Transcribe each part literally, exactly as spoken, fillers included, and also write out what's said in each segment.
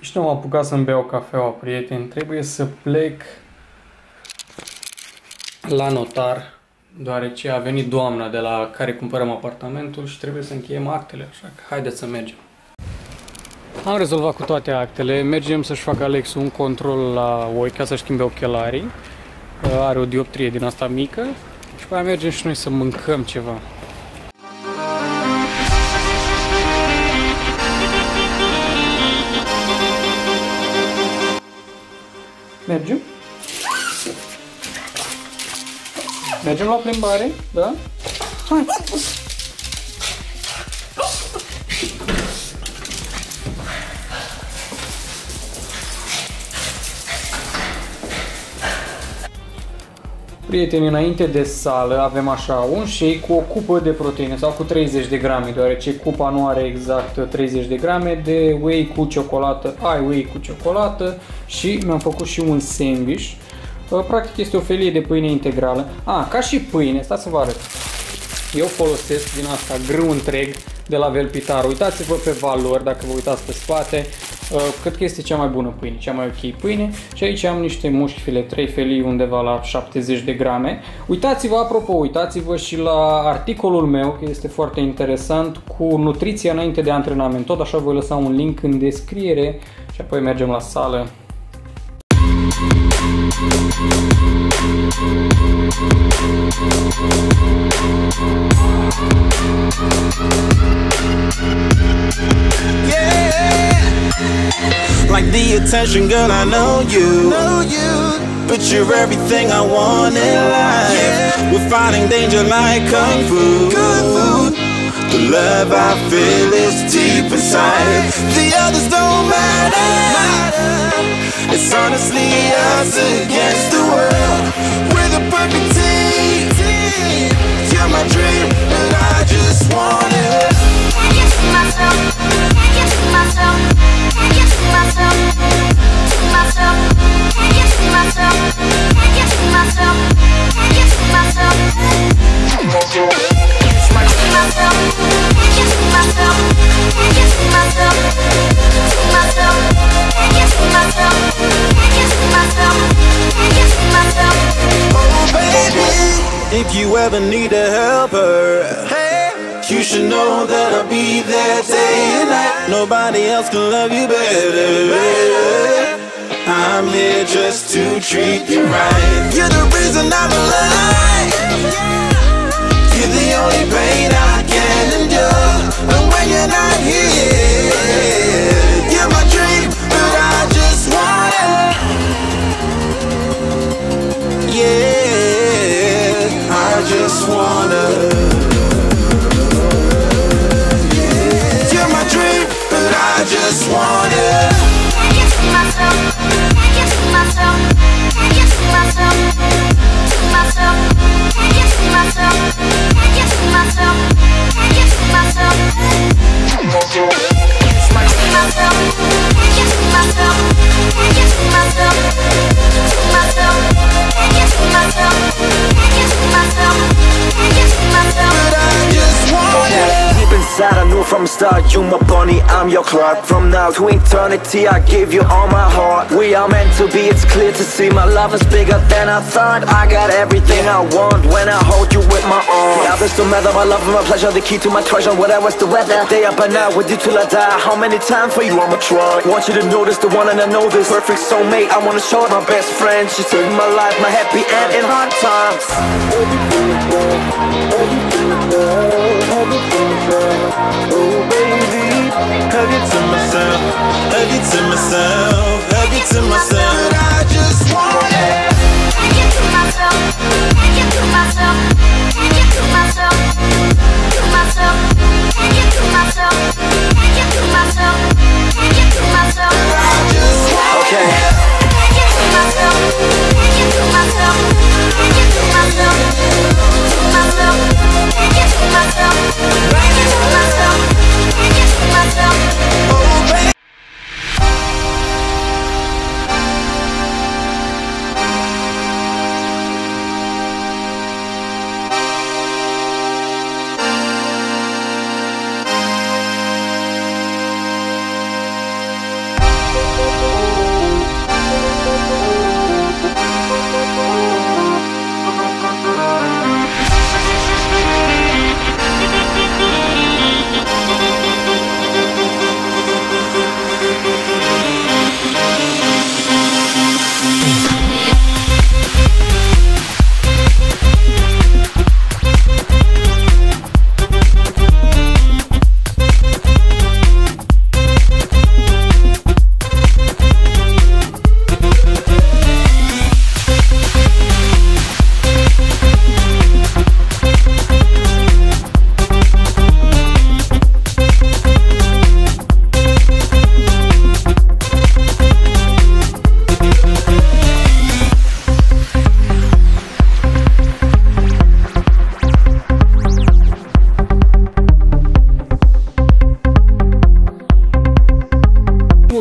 Și nu am apucat să-mi beau cafeaua, prieteni. Trebuie să plec la notar, deoarece a venit doamna de la care cumpărăm apartamentul și trebuie să încheiem actele, așa că haideți să mergem. Am rezolvat cu toate actele, mergem să-și facă Alex un control la oi ca să-și schimbe ochelarii. Are o dioptrie din asta mică și pe aia mergem și noi să mâncăm ceva. Mergem? Mergem la plimbare? Da? Hai! Prieteni, înainte de sală avem așa un shake cu o cupă de proteine sau cu treizeci de grame, deoarece cupa nu are exact treizeci de grame, de whey cu ciocolată, ai whey cu ciocolată și mi-am făcut și un sandwich. Practic este o felie de pâine integrală. A, ca și pâine, stați să vă arăt. Eu folosesc din asta grâu întreg de la Velpitar. Uitați-vă pe valori dacă vă uitați pe spate. Cred că este cea mai bună pâine, cea mai ok pâine. Și aici am niște mușchi filet, trei felii undeva la șaptezeci de grame. Uitați-vă, apropo, uitați-vă și la articolul meu, că este foarte interesant, cu nutriția înainte de antrenament. Tot așa voi lăsa un link în descriere și apoi mergem la sală. Like the attention, girl, I know you. Know you. But you're everything I want in life. Yeah. We're fighting danger like kung fu. Kung fu. The love I feel is deep inside. The others don't matter. It's honestly us against the world. We're the perfect team. You're my dream, and I just want it. I can see myself. I can see myself. I can see myself. See myself. I can see myself. I can see myself. I can see myself. See myself. I can see myself. I can see myself. See myself. I can see myself. I can see myself. I can see myself. Oh baby, if you ever need a helper, hey, you should know that I'll be there day and night. Nobody else can love you better. I'm here just to treat you right. You're the reason I'm alive. You're the only pain I can endure. And when you're not here, you're my dream, but I just want it. Yeah, I just wanna. You're my dream, but I just want it. I can see myself. I can see myself. I can see myself. See myself. I can see myself. I can see myself. I can see myself. See myself. I can see myself. I can see myself. I can see myself. See myself. I can see myself. I can see myself. I can see myself. But I just want it. Deep inside, I knew from the start, you my bunny, I'm your Clark. From now to eternity, I give you all my heart. We are meant to be, it's clear to see. My love is bigger than I thought. I got everything I want when I hold you with my arms. The others don't matter, my love and my pleasure, the key to my treasure. Whatever's the weather, day up and out with you till I die. How many times for you I'ma try? Want you to notice the one and I know this. Perfect soulmate, I wanna show it. My best friend, she took my life, my happy end in hard times. Everything is good, everything is good, everything is good. Oh baby, hug it to myself, hug it to myself, hug it to myself. But I just want it. I get to myself, I get to myself, I get to myself, to myself, I get to myself, I get to myself, I get to myself. I just want okay. It. I get to myself, I get to myself, I get to myself, to myself, I get to myself, I get to myself, I get to myself. Oh baby.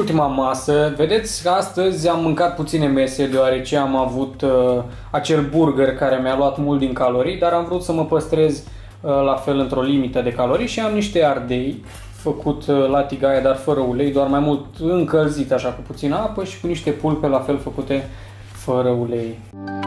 ultima masă. Vedeți că astăzi am mâncat puține mese deoarece am avut uh, acel burger care mi-a luat mult din calorii, dar am vrut să mă păstrez uh, la fel într-o limită de calorii și am niște ardei făcut uh, la tigaie, dar fără ulei, doar mai mult încălzit așa cu puțină apă și cu niște pulpe la fel făcute fără ulei.